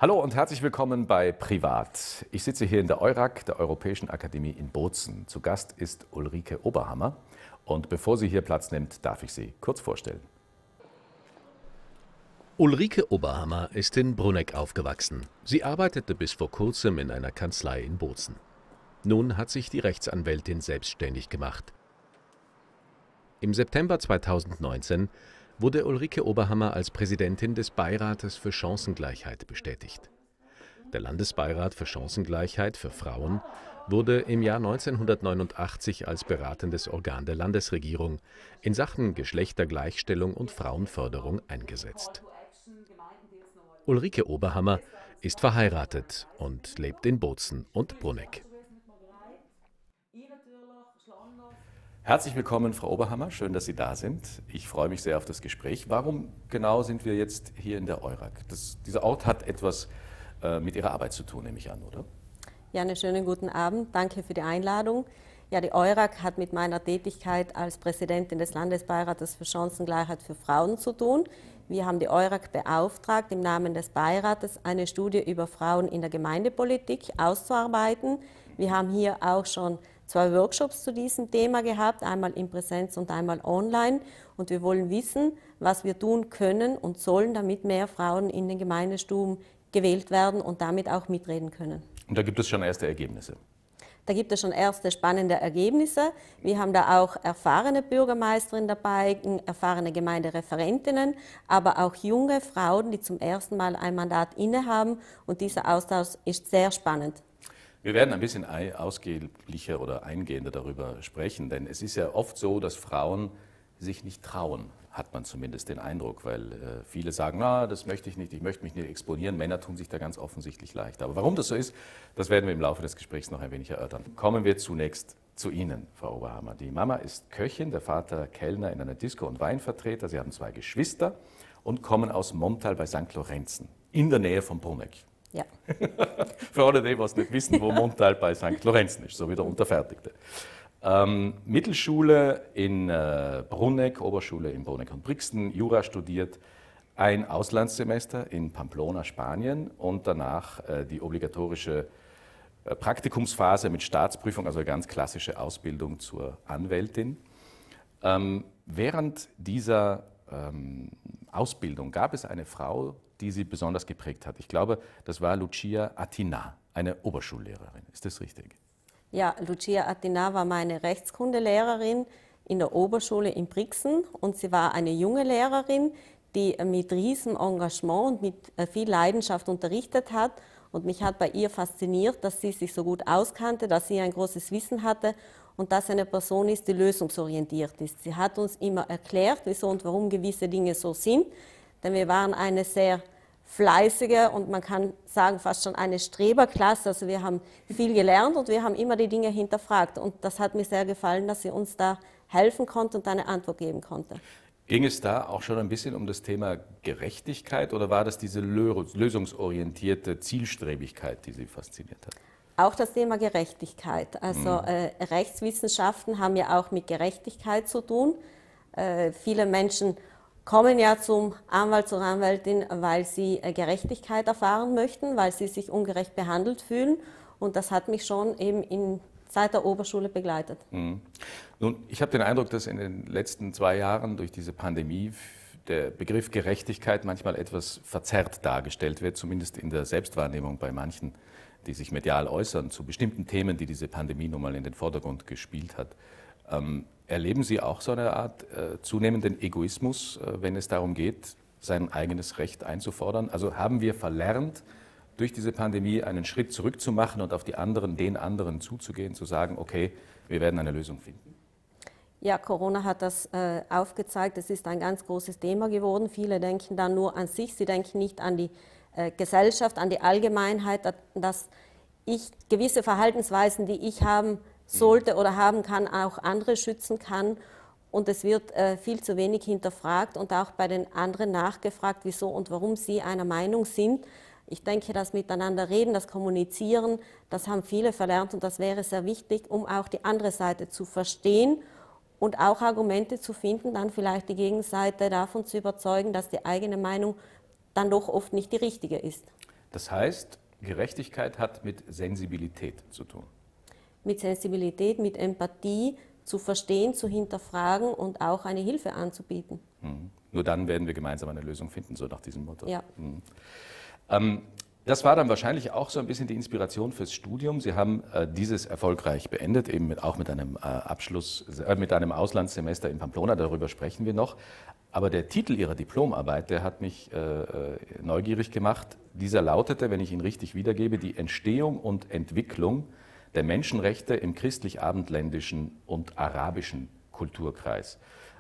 Hallo und herzlich willkommen bei Privat. Ich sitze hier in der EURAC, der Europäischen Akademie in Bozen. Zu Gast ist Ulrike Oberhammer und bevor sie hier Platz nimmt, darf ich sie kurz vorstellen. Ulrike Oberhammer ist in Brunegg aufgewachsen. Sie arbeitete bis vor kurzem in einer Kanzlei in Bozen. Nun hat sich die Rechtsanwältin selbstständig gemacht. Im September 2019 wurde Ulrike Oberhammer als Präsidentin des Beirates für Chancengleichheit bestätigt. Der Landesbeirat für Chancengleichheit für Frauen wurde im Jahr 1989 als beratendes Organ der Landesregierung in Sachen Geschlechtergleichstellung und Frauenförderung eingesetzt. Ulrike Oberhammer ist verheiratet und lebt in Bozen und Brunegg. Herzlich willkommen, Frau Oberhammer. Schön, dass Sie da sind. Ich freue mich sehr auf das Gespräch. Warum genau sind wir jetzt hier in der EURAC? Dieser Ort hat etwas mit Ihrer Arbeit zu tun, nehme ich an, oder? Ja, einen schönen guten Abend. Danke für die Einladung. Ja, die EURAC hat mit meiner Tätigkeit als Präsidentin des Landesbeirates für Chancengleichheit für Frauen zu tun. Wir haben die EURAC beauftragt, im Namen des Beirates eine Studie über Frauen in der Gemeindepolitik auszuarbeiten. Wir haben hier auch schon 2 Workshops zu diesem Thema gehabt, einmal in Präsenz und einmal online. Und wir wollen wissen, was wir tun können und sollen, damit mehr Frauen in den Gemeindestuben gewählt werden und damit auch mitreden können. Und da gibt es schon erste Ergebnisse. Da gibt es schon erste spannende Ergebnisse. Wir haben da auch erfahrene Bürgermeisterinnen dabei, erfahrene Gemeindereferentinnen, aber auch junge Frauen, die zum ersten Mal ein Mandat innehaben. Und dieser Austausch ist sehr spannend. Wir werden ein bisschen ausführlicher oder eingehender darüber sprechen, denn es ist ja oft so, dass Frauen sich nicht trauen, hat man zumindest den Eindruck, weil viele sagen, na, das möchte ich nicht, ich möchte mich nicht exponieren. Männer tun sich da ganz offensichtlich leicht. Aber warum das so ist, das werden wir im Laufe des Gesprächs noch ein wenig erörtern. Kommen wir zunächst zu Ihnen, Frau Oberhammer. Die Mama ist Köchin, der Vater Kellner in einer Disco- und Weinvertreter. Sie haben 2 Geschwister und kommen aus Montal bei St. Lorenzen, in der Nähe von Brunegg. Ja. Für alle, die was nicht wissen, wo Montal bei St. Lorenzen ist, so wie der Unterfertigte. Mittelschule in Brunegg, Oberschule in Brunegg und Brixen, Jura studiert, ein Auslandssemester in Pamplona, Spanien und danach die obligatorische Praktikumsphase mit Staatsprüfung, also eine ganz klassische Ausbildung zur Anwältin. Während dieser Ausbildung gab es eine Frau, die Sie besonders geprägt hat. Ich glaube, das war Lucia Atina, eine Oberschullehrerin. Ist das richtig? Ja, Lucia Atina war meine Rechtskundelehrerin in der Oberschule in Brixen und sie war eine junge Lehrerin, die mit riesem Engagement und mit viel Leidenschaft unterrichtet hat. Und mich hat bei ihr fasziniert, dass sie sich so gut auskannte, dass sie ein großes Wissen hatte und dass sie eine Person ist, die lösungsorientiert ist. Sie hat uns immer erklärt, wieso und warum gewisse Dinge so sind, denn wir waren eine sehr fleißige und man kann sagen fast schon eine Streberklasse. Also wir haben viel gelernt und wir haben immer die Dinge hinterfragt. Und das hat mir sehr gefallen, dass sie uns da helfen konnte und eine Antwort geben konnte. Ging es da auch schon ein bisschen um das Thema Gerechtigkeit oder war das diese lösungsorientierte Zielstrebigkeit, die Sie fasziniert hat? Auch das Thema Gerechtigkeit. Also Rechtswissenschaften haben ja auch mit Gerechtigkeit zu tun. Viele Menschen kommen ja zum Anwalt, zur Anwältin, weil sie Gerechtigkeit erfahren möchten, weil sie sich ungerecht behandelt fühlen. Und das hat mich schon eben seit der Oberschule begleitet. Nun, ich habe den Eindruck, dass in den letzten 2 Jahren durch diese Pandemie der Begriff Gerechtigkeit manchmal etwas verzerrt dargestellt wird, zumindest in der Selbstwahrnehmung bei manchen, die sich medial äußern zu bestimmten Themen, die diese Pandemie nun mal in den Vordergrund gespielt hat. Erleben Sie auch so eine Art zunehmenden Egoismus, wenn es darum geht, sein eigenes Recht einzufordern? Also haben wir verlernt, durch diese Pandemie einen Schritt zurück zu machen und auf den anderen zuzugehen, zu sagen, okay, wir werden eine Lösung finden? Ja, Corona hat das aufgezeigt. Es ist ein ganz großes Thema geworden. Viele denken dann nur an sich, sie denken nicht an die Gesellschaft, an die Allgemeinheit, dass ich gewisse Verhaltensweisen, die ich haben sollte oder haben kann, auch andere schützen kann. Und es wird viel zu wenig hinterfragt und auch bei den anderen nachgefragt, wieso und warum sie einer Meinung sind. Ich denke, das Miteinander reden, das Kommunizieren, das haben viele verlernt und das wäre sehr wichtig, um auch die andere Seite zu verstehen und auch Argumente zu finden, dann vielleicht die Gegenseite davon zu überzeugen, dass die eigene Meinung dann doch oft nicht die richtige ist. Das heißt, Gerechtigkeit hat mit Sensibilität zu tun. Mit Sensibilität, mit Empathie zu verstehen, zu hinterfragen und auch eine Hilfe anzubieten. Nur dann werden wir gemeinsam eine Lösung finden, so nach diesem Motto. Ja. Das war dann wahrscheinlich auch so ein bisschen die Inspiration fürs Studium. Sie haben dieses erfolgreich beendet, eben auch mit einem mit einem Auslandssemester in Pamplona, darüber sprechen wir noch. Aber der Titel Ihrer Diplomarbeit, der hat mich neugierig gemacht. Dieser lautete, wenn ich ihn richtig wiedergebe, die Entstehung und Entwicklung der Menschenrechte im christlich-abendländischen und arabischen Kulturkreis.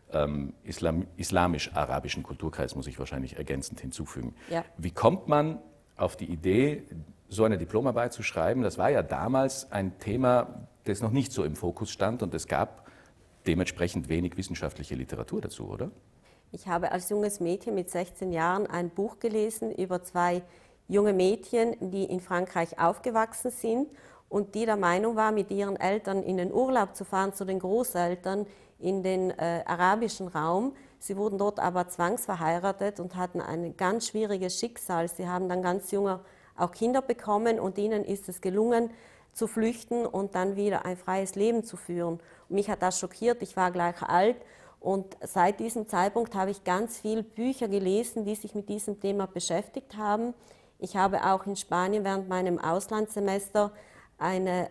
Islamisch-arabischen Kulturkreis muss ich wahrscheinlich ergänzend hinzufügen. Ja. Wie kommt man auf die Idee, so eine Diplomarbeit zu schreiben? Das war ja damals ein Thema, das noch nicht so im Fokus stand und es gab dementsprechend wenig wissenschaftliche Literatur dazu, oder? Ich habe als junges Mädchen mit 16 Jahren ein Buch gelesen über zwei junge Mädchen, die in Frankreich aufgewachsen sind und die der Meinung war, mit ihren Eltern in den Urlaub zu fahren, zu den Großeltern in den arabischen Raum. Sie wurden dort aber zwangsverheiratet und hatten ein ganz schwieriges Schicksal. Sie haben dann ganz junge auch Kinder bekommen und ihnen ist es gelungen, zu flüchten und dann wieder ein freies Leben zu führen. Und mich hat das schockiert, ich war gleich alt und seit diesem Zeitpunkt habe ich ganz viele Bücher gelesen, die sich mit diesem Thema beschäftigt haben. Ich habe auch in Spanien während meinem Auslandssemester eine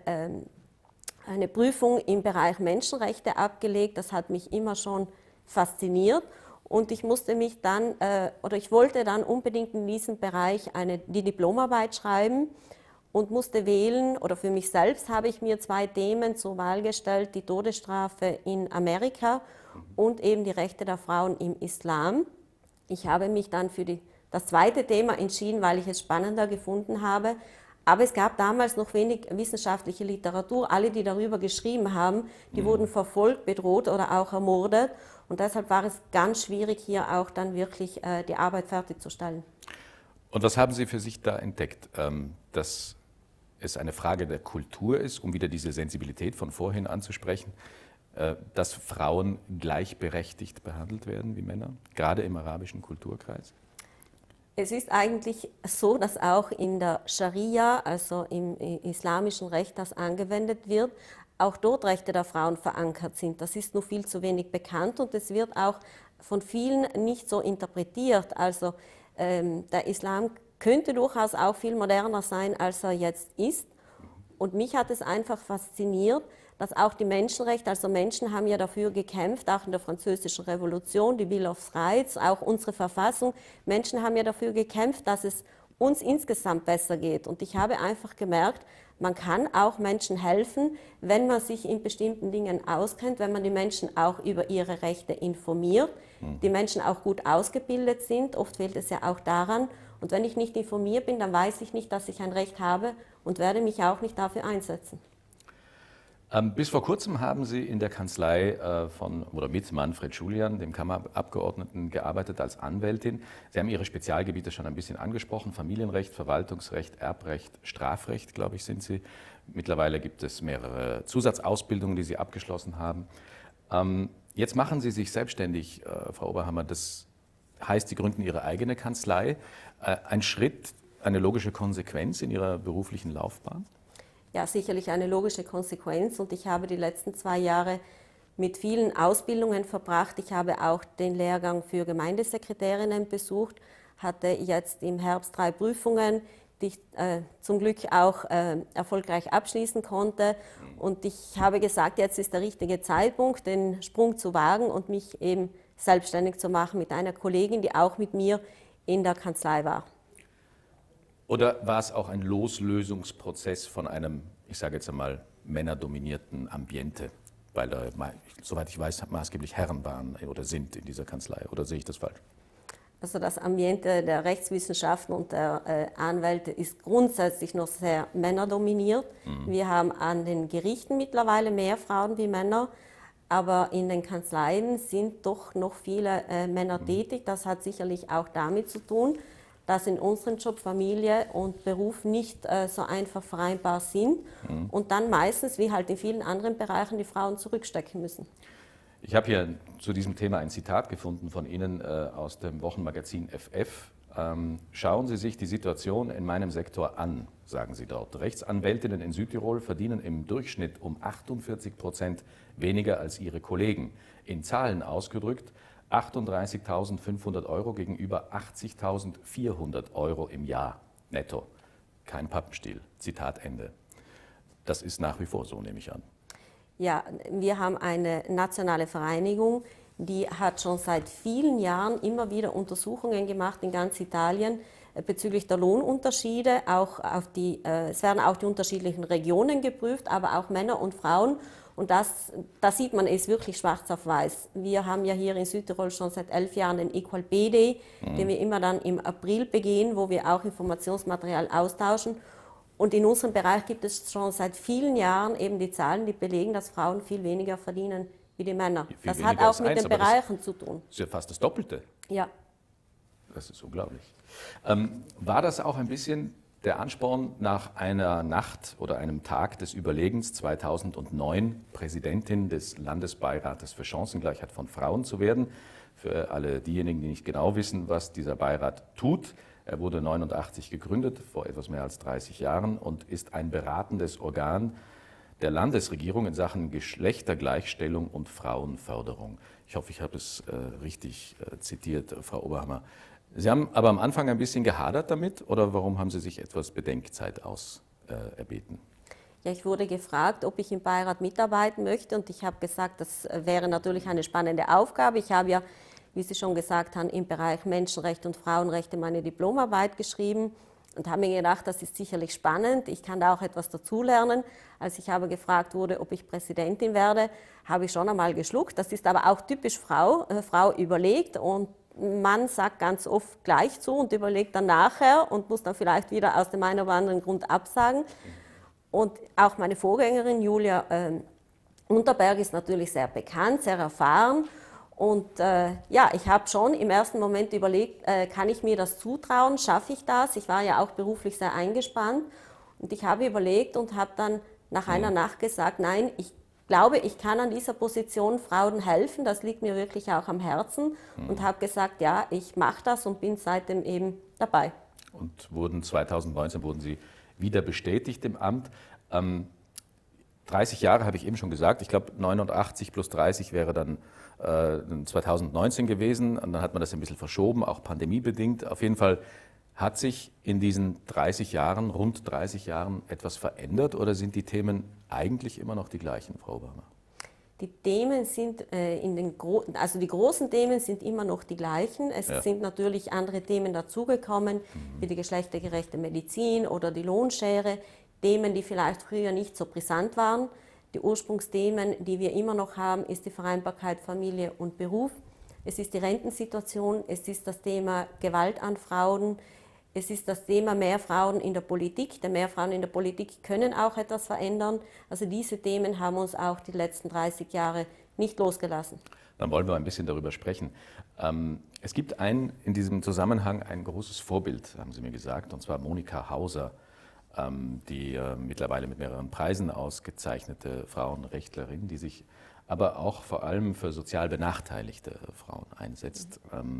Prüfung im Bereich Menschenrechte abgelegt. Das hat mich immer schon fasziniert und ich musste mich dann, ich wollte dann unbedingt in diesem Bereich die Diplomarbeit schreiben und musste wählen, oder für mich selbst habe ich mir zwei Themen zur Wahl gestellt, die Todesstrafe in Amerika und eben die Rechte der Frauen im Islam. Ich habe mich dann für das zweite Thema entschieden, weil ich es spannender gefunden habe. Aber es gab damals noch wenig wissenschaftliche Literatur. Alle, die darüber geschrieben haben, die wurden verfolgt, bedroht oder auch ermordet. Und deshalb war es ganz schwierig, hier auch dann wirklich die Arbeit fertigzustellen. Und was haben Sie für sich da entdeckt? Dass es eine Frage der Kultur ist, um wieder diese Sensibilität von vorhin anzusprechen, dass Frauen gleichberechtigt behandelt werden wie Männer, gerade im arabischen Kulturkreis? Es ist eigentlich so, dass auch in der Scharia, also im islamischen Recht, das angewendet wird, auch dort Rechte der Frauen verankert sind. Das ist nur viel zu wenig bekannt und es wird auch von vielen nicht so interpretiert. Also der Islam könnte durchaus auch viel moderner sein, als er jetzt ist. Und mich hat es einfach fasziniert, dass auch die Menschenrechte, also Menschen haben ja dafür gekämpft, auch in der Französischen Revolution, die Bill of Rights, auch unsere Verfassung, Menschen haben ja dafür gekämpft, dass es uns insgesamt besser geht. Und ich habe einfach gemerkt, man kann auch Menschen helfen, wenn man sich in bestimmten Dingen auskennt, wenn man die Menschen auch über ihre Rechte informiert, die Menschen auch gut ausgebildet sind, oft fehlt es ja auch daran. Und wenn ich nicht informiert bin, dann weiß ich nicht, dass ich ein Recht habe und werde mich auch nicht dafür einsetzen. Bis vor kurzem haben Sie in der Kanzlei mit Manfred Julian, dem Kammerabgeordneten, gearbeitet als Anwältin. Sie haben Ihre Spezialgebiete schon ein bisschen angesprochen: Familienrecht, Verwaltungsrecht, Erbrecht, Strafrecht, glaube ich, sind Sie. Mittlerweile gibt es mehrere Zusatzausbildungen, die Sie abgeschlossen haben. Jetzt machen Sie sich selbstständig, Frau Oberhammer. Das heißt, Sie gründen Ihre eigene Kanzlei. Ein Schritt, eine logische Konsequenz in Ihrer beruflichen Laufbahn? Ja, sicherlich eine logische Konsequenz und ich habe die letzten 2 Jahre mit vielen Ausbildungen verbracht. Ich habe auch den Lehrgang für Gemeindesekretärinnen besucht, hatte jetzt im Herbst 3 Prüfungen, die ich zum Glück auch erfolgreich abschließen konnte. Und ich habe gesagt, jetzt ist der richtige Zeitpunkt, den Sprung zu wagen und mich eben selbstständig zu machen mit einer Kollegin, die auch mit mir in der Kanzlei war. Oder war es auch ein Loslösungsprozess von einem, ich sage jetzt einmal, männerdominierten Ambiente? Weil da, soweit ich weiß, maßgeblich Herren waren oder sind in dieser Kanzlei. Oder sehe ich das falsch? Also das Ambiente der Rechtswissenschaften und der Anwälte ist grundsätzlich noch sehr männerdominiert. Wir haben an den Gerichten mittlerweile mehr Frauen wie Männer, aber in den Kanzleien sind doch noch viele Männer tätig. Das hat sicherlich auch damit zu tun, dass in unserem Job Familie und Beruf nicht so einfach vereinbar sind und dann meistens, wie halt in vielen anderen Bereichen, die Frauen zurückstecken müssen. Ich habe hier zu diesem Thema ein Zitat gefunden von Ihnen aus dem Wochenmagazin FF. Schauen Sie sich die Situation in meinem Sektor an, sagen Sie dort. Rechtsanwältinnen in Südtirol verdienen im Durchschnitt um 48% weniger als ihre Kollegen. In Zahlen ausgedrückt 38.500 Euro gegenüber 80.400 Euro im Jahr netto. Kein Pappenstiel. Zitat Ende. Das ist nach wie vor so, nehme ich an. Ja, wir haben eine nationale Vereinigung, die hat schon seit vielen Jahren immer wieder Untersuchungen gemacht in ganz Italien bezüglich der Lohnunterschiede. Es werden auch die unterschiedlichen Regionen geprüft, aber auch Männer und Frauen. Und da sieht man es wirklich schwarz auf weiß. Wir haben ja hier in Südtirol schon seit 11 Jahren den Equal Pay Day, den wir immer dann im April begehen, wo wir auch Informationsmaterial austauschen. Und in unserem Bereich gibt es schon seit vielen Jahren eben die Zahlen, die belegen, dass Frauen viel weniger verdienen wie die Männer. Das hat auch mit den Bereichen zu tun. Das ist ja fast das Doppelte. Ja. Das ist unglaublich. War das auch ein bisschen der Ansporn, nach einer Nacht oder einem Tag des Überlegens 2009 Präsidentin des Landesbeirates für Chancengleichheit von Frauen zu werden? Für alle diejenigen, die nicht genau wissen, was dieser Beirat tut. Er wurde 1989 gegründet, vor etwas mehr als 30 Jahren, und ist ein beratendes Organ der Landesregierung in Sachen Geschlechtergleichstellung und Frauenförderung. Ich hoffe, ich habe es richtig zitiert, Frau Oberhammer. Sie haben aber am Anfang ein bisschen gehadert damit, oder warum haben Sie sich etwas Bedenkzeit erbeten? Ja, ich wurde gefragt, ob ich im Beirat mitarbeiten möchte, und ich habe gesagt, das wäre natürlich eine spannende Aufgabe. Ich habe ja, wie Sie schon gesagt haben, im Bereich Menschenrechte und Frauenrechte meine Diplomarbeit geschrieben und habe mir gedacht, das ist sicherlich spannend, ich kann da auch etwas dazulernen. Als ich aber gefragt wurde, ob ich Präsidentin werde, habe ich schon einmal geschluckt. Das ist aber auch typisch Frau. Frau überlegt und Mann sagt ganz oft gleich zu und überlegt dann nachher und muss dann vielleicht wieder aus dem einen oder anderen Grund absagen. Und auch meine Vorgängerin Julia Unterberg ist natürlich sehr bekannt, sehr erfahren. Und ja, ich habe schon im ersten Moment überlegt, kann ich mir das zutrauen, schaffe ich das? Ich war ja auch beruflich sehr eingespannt und ich habe überlegt und habe dann nach einer Nacht gesagt, nein, ich glaube, ich kann an dieser Position Frauen helfen, das liegt mir wirklich auch am Herzen und habe gesagt, ja, ich mache das und bin seitdem eben dabei. Und 2019 wurden Sie wieder bestätigt im Amt. 30 Jahre habe ich eben schon gesagt, ich glaube 89 plus 30 wäre dann 2019 gewesen und dann hat man das ein bisschen verschoben, auch pandemiebedingt. Auf jeden Fall hat sich in diesen 30 Jahren, rund 30 Jahren etwas verändert oder sind die Themen eigentlich immer noch die gleichen, Frau Oberhammer? Die Themen sind also die großen Themen sind immer noch die gleichen. Es sind natürlich andere Themen dazugekommen, wie die geschlechtergerechte Medizin oder die Lohnschere, Themen, die vielleicht früher nicht so brisant waren. Die Ursprungsthemen, die wir immer noch haben, ist die Vereinbarkeit Familie und Beruf. Es ist die Rentensituation, es ist das Thema Gewalt an Frauen, es ist das Thema mehr Frauen in der Politik, denn mehr Frauen in der Politik können auch etwas verändern. Also diese Themen haben uns auch die letzten 30 Jahre nicht losgelassen. Dann wollen wir ein bisschen darüber sprechen. Es gibt in diesem Zusammenhang ein großes Vorbild, haben Sie mir gesagt, und zwar Monika Hauser, die mittlerweile mit mehreren Preisen ausgezeichnete Frauenrechtlerin, die sich aber auch vor allem für sozial benachteiligte Frauen einsetzt.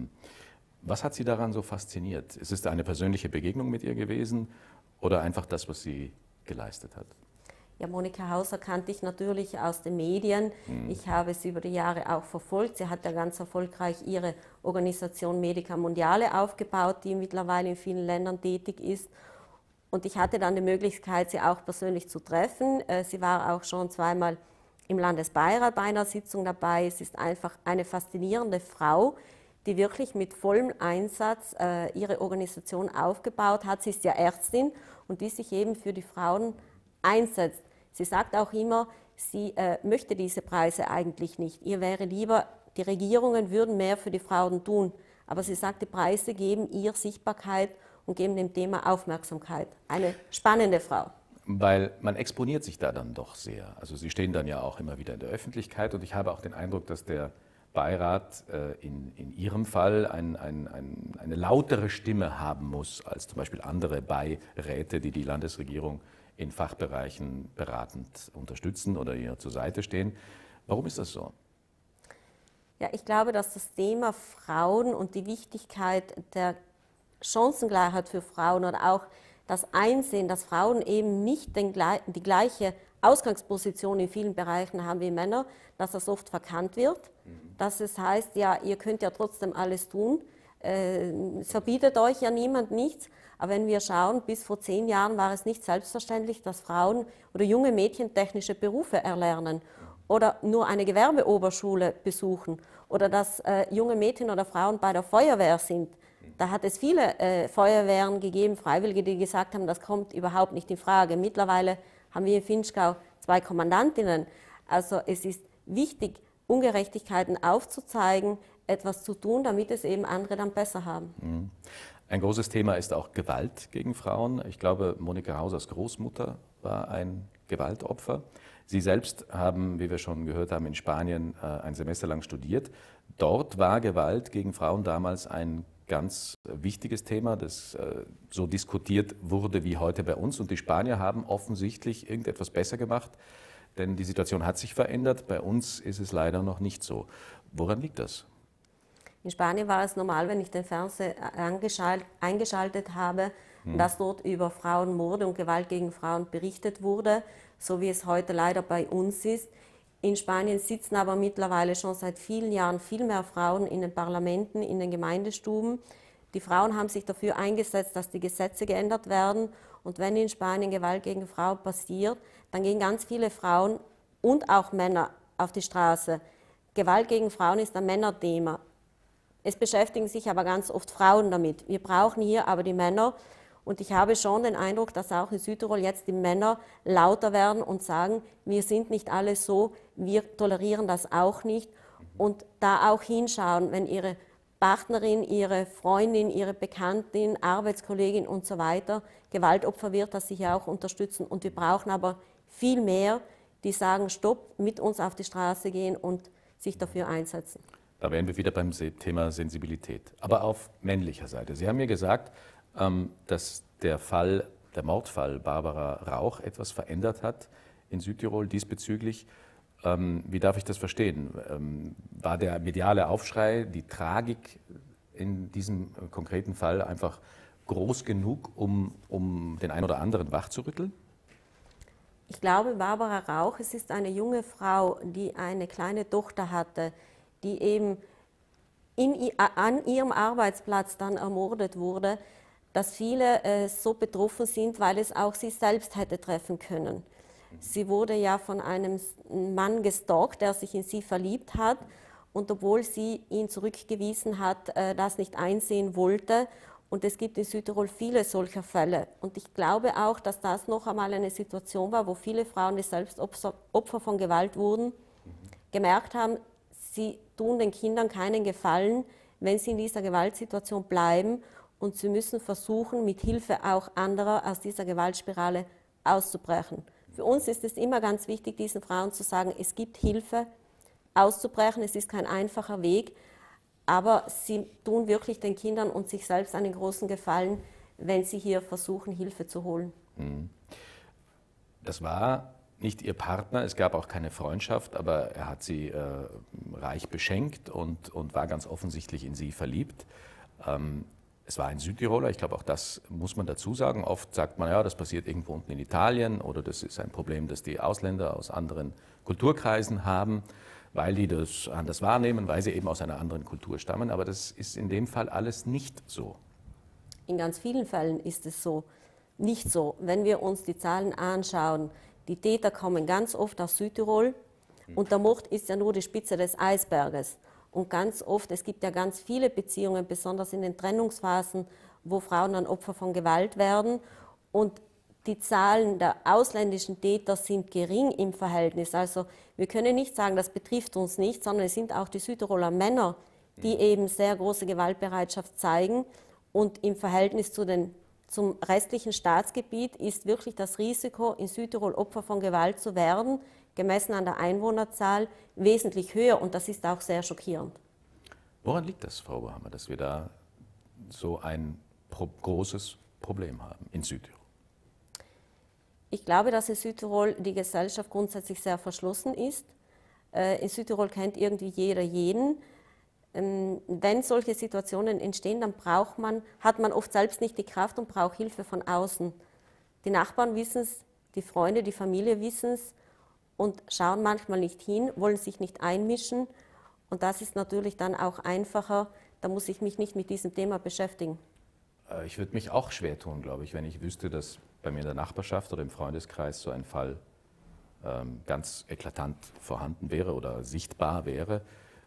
Was hat Sie daran so fasziniert? Ist es eine persönliche Begegnung mit ihr gewesen oder einfach das, was sie geleistet hat? Ja, Monika Hauser kannte ich natürlich aus den Medien. Ich habe sie über die Jahre auch verfolgt. Sie hat ja ganz erfolgreich ihre Organisation Medica Mondiale aufgebaut, die mittlerweile in vielen Ländern tätig ist. Und ich hatte dann die Möglichkeit, sie auch persönlich zu treffen. Sie war auch schon zweimal im Landesbeirat bei einer Sitzung dabei. Es ist einfach eine faszinierende Frau, die wirklich mit vollem Einsatz ihre Organisation aufgebaut hat. Sie ist ja Ärztin und die sich eben für die Frauen einsetzt. Sie sagt auch immer, sie möchte diese Preise eigentlich nicht. Ihr wäre lieber, die Regierungen würden mehr für die Frauen tun. Aber sie sagt, die Preise geben ihr Sichtbarkeit und geben dem Thema Aufmerksamkeit. Eine spannende Frau. Weil man exponiert sich da dann doch sehr. Also Sie stehen dann ja auch immer wieder in der Öffentlichkeit und ich habe auch den Eindruck, dass der Beirat in Ihrem Fall eine lautere Stimme haben muss als zum Beispiel andere Beiräte, die die Landesregierung in Fachbereichen beratend unterstützen oder ihr zur Seite stehen. Warum ist das so? Ja, ich glaube, dass das Thema Frauen und die Wichtigkeit der Chancengleichheit für Frauen oder auch das Einsehen, dass Frauen eben nicht die gleiche Ausgangsposition in vielen Bereichen haben wie Männer, dass das oft verkannt wird, dass es heißt, ja, ihr könnt ja trotzdem alles tun, es verbietet euch ja niemand nichts, aber wenn wir schauen, bis vor 10 Jahren war es nicht selbstverständlich, dass Frauen oder junge Mädchen technische Berufe erlernen oder nur eine Gewerbeoberschule besuchen oder dass junge Mädchen oder Frauen bei der Feuerwehr sind. Da hat es viele Feuerwehren gegeben, Freiwillige, die gesagt haben, das kommt überhaupt nicht in Frage. Mittlerweile haben wir in Vinschgau 2 Kommandantinnen. Also es ist wichtig, Ungerechtigkeiten aufzuzeigen, etwas zu tun, damit es eben andere dann besser haben. Ein großes Thema ist auch Gewalt gegen Frauen. Ich glaube, Monika Hausers Großmutter war ein Gewaltopfer. Sie selbst haben, wie wir schon gehört haben, in Spanien ein Semester lang studiert. Dort war Gewalt gegen Frauen damals ein ganz wichtiges Thema, das so diskutiert wurde wie heute bei uns. Und die Spanier haben offensichtlich irgendetwas besser gemacht, denn die Situation hat sich verändert. Bei uns ist es leider noch nicht so. Woran liegt das? In Spanien war es normal, wenn ich den Fernseher eingeschaltet habe, dass dort über Frauenmorde und Gewalt gegen Frauen berichtet wurde, so wie es heute leider bei uns ist. In Spanien sitzen aber mittlerweile schon seit vielen Jahren viel mehr Frauen in den Parlamenten, in den Gemeindestuben. Die Frauen haben sich dafür eingesetzt, dass die Gesetze geändert werden. Und wenn in Spanien Gewalt gegen Frauen passiert, dann gehen ganz viele Frauen und auch Männer auf die Straße. Gewalt gegen Frauen ist ein Männerthema. Es beschäftigen sich aber ganz oft Frauen damit. Wir brauchen hier aber die Männer. Und ich habe schon den Eindruck, dass auch in Südtirol jetzt die Männer lauter werden und sagen, wir sind nicht alle so, wir tolerieren das auch nicht. Und da auch hinschauen, wenn ihre Partnerin, ihre Freundin, ihre Bekanntin, Arbeitskollegin und so weiter Gewaltopfer wird, dass sie hier auch unterstützen. Und wir brauchen aber viel mehr, die sagen, stopp, mit uns auf die Straße gehen und sich dafür einsetzen. Da wären wir wieder beim Thema Sensibilität. Aber auf männlicher Seite. Sie haben mir gesagt, dass der Mordfall Barbara Rauch etwas verändert hat in Südtirol diesbezüglich. Wie darf ich das verstehen? War der mediale Aufschrei, die Tragik in diesem konkreten Fall einfach groß genug, um den einen oder anderen wachzurütteln? Ich glaube, Barbara Rauch, es ist eine junge Frau, die eine kleine Tochter hatte, die eben an ihrem Arbeitsplatz dann ermordet wurde, dass viele so betroffen sind, weil es auch sie selbst hätte treffen können. Sie wurde ja von einem Mann gestalkt, der sich in sie verliebt hat und obwohl sie ihn zurückgewiesen hat, das nicht einsehen wollte. Und es gibt in Südtirol viele solcher Fälle. Und ich glaube auch, dass das noch einmal eine Situation war, wo viele Frauen, die selbst Opfer von Gewalt wurden, gemerkt haben, sie tun den Kindern keinen Gefallen, wenn sie in dieser Gewaltsituation bleiben. Und sie müssen versuchen, mit Hilfe auch anderer aus dieser Gewaltspirale auszubrechen. Für uns ist es immer ganz wichtig, diesen Frauen zu sagen, es gibt Hilfe auszubrechen, es ist kein einfacher Weg, aber sie tun wirklich den Kindern und sich selbst einen großen Gefallen, wenn sie hier versuchen, Hilfe zu holen. Das war nicht ihr Partner, es gab auch keine Freundschaft, aber er hat sie reich beschenkt und war ganz offensichtlich in sie verliebt. Es war ein Südtiroler, ich glaube auch das muss man dazu sagen. Oft sagt man, ja, das passiert irgendwo unten in Italien oder das ist ein Problem, das die Ausländer aus anderen Kulturkreisen haben, weil die das anders wahrnehmen, weil sie eben aus einer anderen Kultur stammen. Aber das ist in dem Fall alles nicht so. In ganz vielen Fällen ist es so, nicht so. Wenn wir uns die Zahlen anschauen, die Täter kommen ganz oft aus Südtirol und der Mord ist ja nur die Spitze des Eisberges. Und ganz oft, es gibt ja ganz viele Beziehungen, besonders in den Trennungsphasen, wo Frauen dann Opfer von Gewalt werden. Und die Zahlen der ausländischen Täter sind gering im Verhältnis. Also wir können nicht sagen, das betrifft uns nicht, sondern es sind auch die Südtiroler Männer, die eben sehr große Gewaltbereitschaft zeigen. Und im Verhältnis zum restlichen Staatsgebiet ist wirklich das Risiko, in Südtirol Opfer von Gewalt zu werden, gemessen an der Einwohnerzahl, wesentlich höher. Und das ist auch sehr schockierend. Woran liegt das, Frau Oberhammer, dass wir da so ein großes Problem haben in Südtirol? Ich glaube, dass in Südtirol die Gesellschaft grundsätzlich sehr verschlossen ist. In Südtirol kennt irgendwie jeder jeden. wenn solche Situationen entstehen, dann hat man oft selbst nicht die Kraft und braucht Hilfe von außen. Die Nachbarn wissen es, die Freunde, die Familie wissen es und schauen manchmal nicht hin, wollen sich nicht einmischen. Und das ist natürlich dann auch einfacher, da muss ich mich nicht mit diesem Thema beschäftigen. Ich würde mich auch schwer tun, glaube ich, wenn ich wüsste, dass bei mir in der Nachbarschaft oder im Freundeskreis so ein Fall ganz eklatant vorhanden wäre oder sichtbar wäre.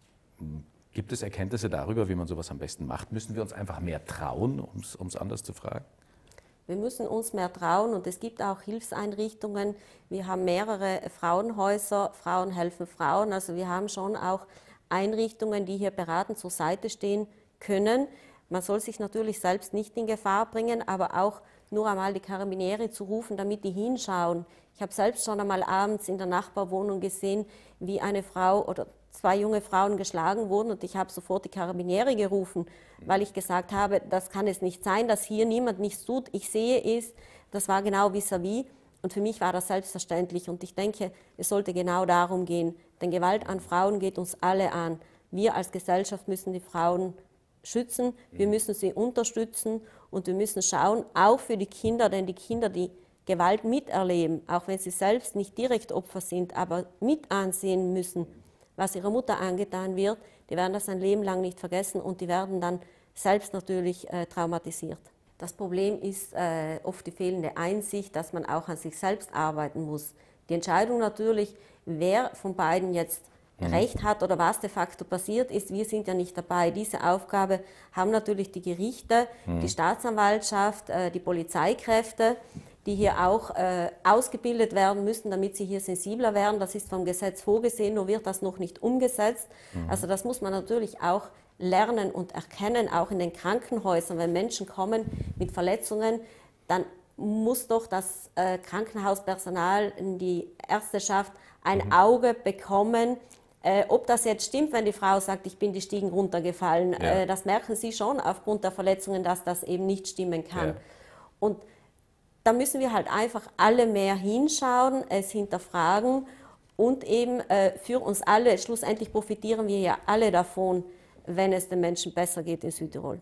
Gibt es Erkenntnisse darüber, wie man sowas am besten macht? Müssen wir uns einfach mehr trauen, um es anders zu fragen? Wir müssen uns mehr trauen und es gibt auch Hilfseinrichtungen. Wir haben mehrere Frauenhäuser, Frauen helfen Frauen. Also wir haben schon auch Einrichtungen, die hier beratend zur Seite stehen können. Man soll sich natürlich selbst nicht in Gefahr bringen, aber auch nur einmal die Carabinieri zu rufen, damit die hinschauen. Ich habe selbst schon einmal abends in der Nachbarwohnung gesehen, wie eine Frau oder 2 junge Frauen geschlagen wurden und ich habe sofort die Carabinieri gerufen, weil ich gesagt habe, das kann es nicht sein, dass hier niemand nichts tut. Ich sehe es, das war genau vis-à-vis und für mich war das selbstverständlich und ich denke, es sollte genau darum gehen, denn Gewalt an Frauen geht uns alle an. Wir als Gesellschaft müssen die Frauen schützen, wir müssen sie unterstützen und wir müssen schauen, auch für die Kinder, denn die Kinder, die Gewalt miterleben, auch wenn sie selbst nicht direkt Opfer sind, aber mit ansehen müssen, was ihrer Mutter angetan wird, die werden das ein Leben lang nicht vergessen und die werden dann selbst natürlich traumatisiert. Das Problem ist oft die fehlende Einsicht, dass man auch an sich selbst arbeiten muss. Die Entscheidung natürlich, wer von beiden jetzt Recht hat oder was de facto passiert ist, wir sind ja nicht dabei. Diese Aufgabe haben natürlich die Gerichte, die Staatsanwaltschaft, die Polizeikräfte, die hier auch ausgebildet werden müssen, damit sie hier sensibler werden. Das ist vom Gesetz vorgesehen, nur wird das noch nicht umgesetzt. Also das muss man natürlich auch lernen und erkennen, auch in den Krankenhäusern. Wenn Menschen kommen mit Verletzungen, dann muss doch das Krankenhauspersonal, die Ärzteschaft ein Auge bekommen. Ob das jetzt stimmt, wenn die Frau sagt, ich bin die Stiegen runtergefallen, das merken Sie schon aufgrund der Verletzungen, dass das eben nicht stimmen kann. Ja. Und da müssen wir halt einfach alle mehr hinschauen, es hinterfragen und eben für uns alle, schlussendlich profitieren wir ja alle davon, wenn es den Menschen besser geht in Südtirol.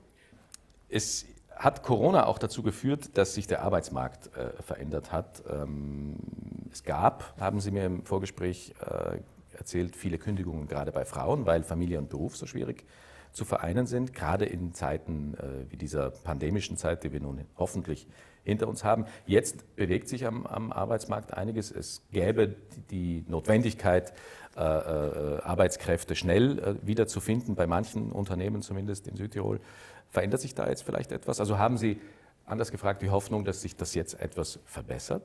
Es hat Corona auch dazu geführt, dass sich der Arbeitsmarkt verändert hat. Es gab, haben Sie mir im Vorgespräch erzählt, viele Kündigungen gerade bei Frauen, weil Familie und Beruf so schwierig zu vereinen sind, gerade in Zeiten wie dieser pandemischen Zeit, die wir nun hoffentlich hinter uns haben. Jetzt bewegt sich am Arbeitsmarkt einiges. Es gäbe die Notwendigkeit, Arbeitskräfte schnell wieder zu finden, bei manchen Unternehmen zumindest in Südtirol. Verändert sich da jetzt vielleicht etwas? Also haben Sie, anders gefragt, die Hoffnung, dass sich das jetzt etwas verbessert?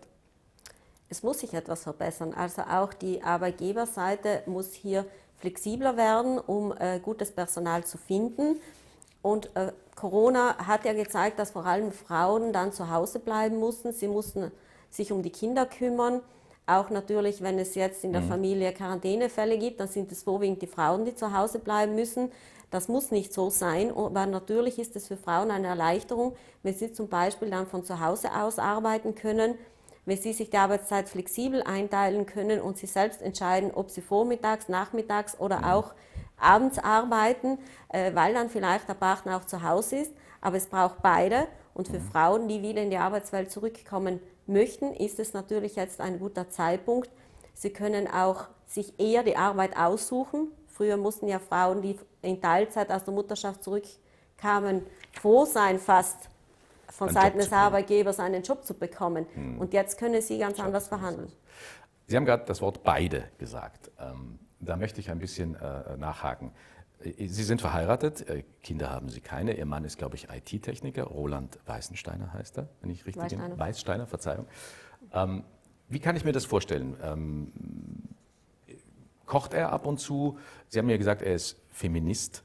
Es muss sich etwas verbessern. Also auch die Arbeitgeberseite muss hier flexibler werden, um gutes Personal zu finden. Und Corona hat ja gezeigt, dass vor allem Frauen dann zu Hause bleiben mussten. Sie mussten sich um die Kinder kümmern. Auch natürlich, wenn es jetzt in der Familie Quarantänefälle gibt, dann sind es vorwiegend die Frauen, die zu Hause bleiben müssen. Das muss nicht so sein, aber natürlich ist es für Frauen eine Erleichterung, wenn sie zum Beispiel dann von zu Hause aus arbeiten können, wenn sie sich die Arbeitszeit flexibel einteilen können und sie selbst entscheiden, ob sie vormittags, nachmittags oder auch abends arbeiten, weil dann vielleicht der Partner auch zu Hause ist. Aber es braucht beide. Und für Frauen, die wieder in die Arbeitswelt zurückkommen möchten, ist es natürlich jetzt ein guter Zeitpunkt. Sie können auch sich eher die Arbeit aussuchen. Früher mussten ja Frauen, die in Teilzeit aus der Mutterschaft zurückkamen, froh sein, fast von Seiten des Arbeitgebers einen Job zu bekommen. Und jetzt können sie ganz anders verhandeln. Sie haben gerade das Wort beide gesagt. Da möchte ich ein bisschen nachhaken. Sie sind verheiratet, Kinder haben Sie keine. Ihr Mann ist, glaube ich, IT-Techniker. Roland Weißensteiner heißt er, wenn ich richtig bin. Weißsteiner, Verzeihung. Wie kann ich mir das vorstellen? Kocht er ab und zu? Sie haben mir gesagt, er ist Feminist.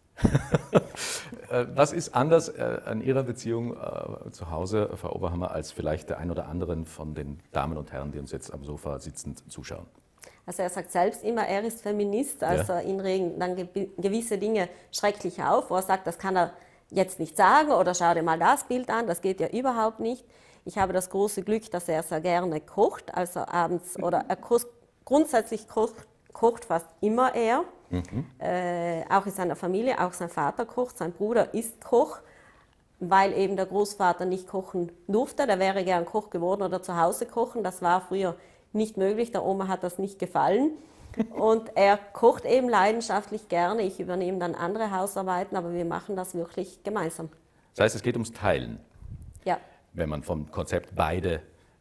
Was ist anders an Ihrer Beziehung zu Hause, Frau Oberhammer, als vielleicht der ein oder anderen von den Damen und Herren, die uns jetzt am Sofa sitzend zuschauen? Also er sagt selbst immer, er ist Feminist, also ihn regen dann gewisse Dinge schrecklich auf, wo er sagt, das kann er jetzt nicht sagen oder schau dir mal das Bild an, das geht ja überhaupt nicht. Ich habe das große Glück, dass er sehr gerne kocht, also abends oder grundsätzlich kocht fast immer er. Auch in seiner Familie, auch sein Vater kocht, sein Bruder ist Koch, weil eben der Großvater nicht kochen durfte. Der wäre gern Koch geworden oder zu Hause kochen. Das war früher nicht möglich, der Oma hat das nicht gefallen. Und er kocht eben leidenschaftlich gerne. Ich übernehme dann andere Hausarbeiten, aber wir machen das wirklich gemeinsam. Das heißt, es geht ums Teilen. Ja. Wenn man vom Konzept beide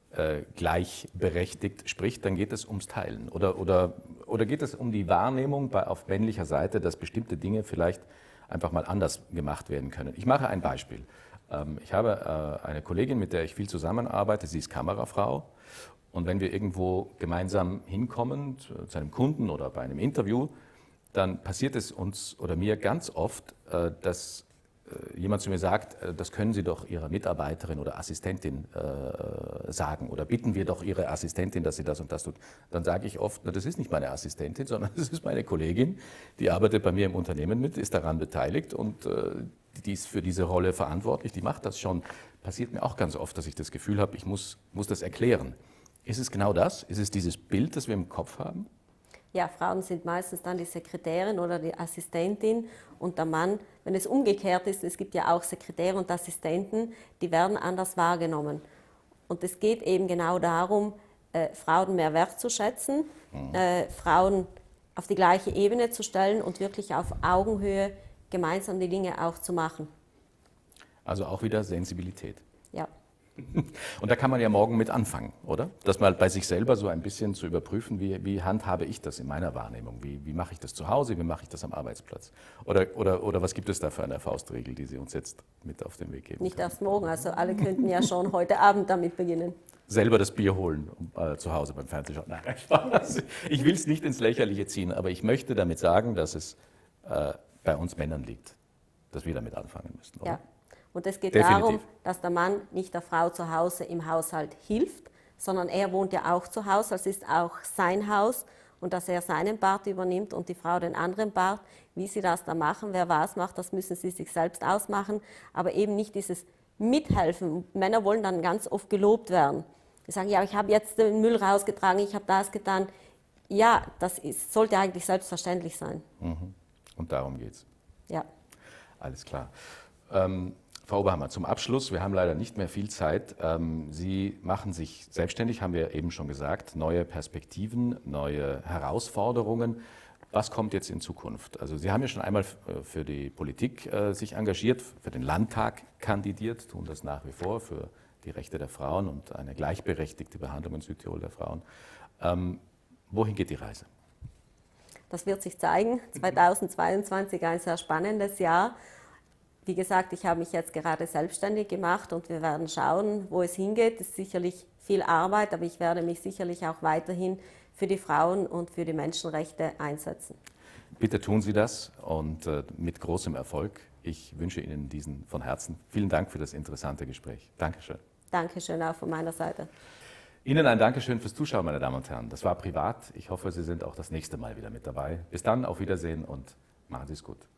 gleichberechtigt spricht, dann geht es ums Teilen. Oder geht es um die Wahrnehmung auf männlicher Seite, dass bestimmte Dinge vielleicht einfach mal anders gemacht werden können. Ich mache ein Beispiel. Ich habe eine Kollegin, mit der ich viel zusammenarbeite, sie ist Kamerafrau. Und wenn wir irgendwo gemeinsam hinkommen, zu einem Kunden oder bei einem Interview, dann passiert es uns oder mir ganz oft, dass jemand zu mir sagt, das können Sie doch Ihrer Mitarbeiterin oder Assistentin sagen oder bitten wir doch Ihre Assistentin, dass sie das und das tut. Dann sage ich oft, na, das ist nicht meine Assistentin, sondern das ist meine Kollegin, die arbeitet bei mir im Unternehmen mit, ist daran beteiligt und die ist für diese Rolle verantwortlich, die macht das schon. Passiert mir auch ganz oft, dass ich das Gefühl habe, ich muss das erklären. Ist es genau das? Ist es dieses Bild, das wir im Kopf haben? Ja, Frauen sind meistens dann die Sekretärin oder die Assistentin und der Mann, wenn es umgekehrt ist, es gibt ja auch Sekretäre und Assistenten, die werden anders wahrgenommen. Und es geht eben genau darum, Frauen mehr wertzuschätzen, Frauen auf die gleiche Ebene zu stellen und wirklich auf Augenhöhe gemeinsam die Dinge auch zu machen. Also auch wieder Sensibilität. Ja. Und da kann man ja morgen mit anfangen, oder? Das mal bei sich selber so ein bisschen zu überprüfen, wie handhabe ich das in meiner Wahrnehmung? Wie mache ich das zu Hause? Wie mache ich das am Arbeitsplatz? Oder was gibt es da für eine Faustregel, die Sie uns jetzt mit auf den Weg geben Nicht können? erst morgen, also alle könnten ja schon heute Abend damit beginnen. Selber das Bier holen, zu Hause beim Fernsehschauen. Nein, Spaß. Ich will es nicht ins Lächerliche ziehen, aber ich möchte damit sagen, dass es bei uns Männern liegt, dass wir damit anfangen müssen, oder? Ja. Und es geht Definitiv darum, dass der Mann nicht der Frau zu Hause im Haushalt hilft, sondern er wohnt ja auch zu Hause, es ist auch sein Haus und dass er seinen Part übernimmt und die Frau den anderen Part. Wie sie das da machen, wer was macht, das müssen sie sich selbst ausmachen, aber eben nicht dieses Mithelfen. Männer wollen dann ganz oft gelobt werden. Die sagen, ja, ich habe jetzt den Müll rausgetragen, ich habe das getan. Ja, sollte eigentlich selbstverständlich sein. Und darum geht es. Ja. Alles klar. Frau Oberhammer, zum Abschluss, wir haben leider nicht mehr viel Zeit. Sie machen sich selbstständig, haben wir eben schon gesagt, neue Perspektiven, neue Herausforderungen. Was kommt jetzt in Zukunft? Also Sie haben ja schon einmal für die Politik sich engagiert, für den Landtag kandidiert, tun das nach wie vor für die Rechte der Frauen und eine gleichberechtigte Behandlung in Südtirol der Frauen. Wohin geht die Reise? Das wird sich zeigen. 2022 ein sehr spannendes Jahr. Wie gesagt, ich habe mich jetzt gerade selbstständig gemacht und wir werden schauen, wo es hingeht. Es ist sicherlich viel Arbeit, aber ich werde mich sicherlich auch weiterhin für die Frauen und für die Menschenrechte einsetzen. Bitte tun Sie das und mit großem Erfolg. Ich wünsche Ihnen diesen von Herzen. Vielen Dank für das interessante Gespräch. Dankeschön. Dankeschön auch von meiner Seite. Ihnen ein Dankeschön fürs Zuschauen, meine Damen und Herren. Das war privat. Ich hoffe, Sie sind auch das nächste Mal wieder mit dabei. Bis dann, auf Wiedersehen und machen Sie es gut.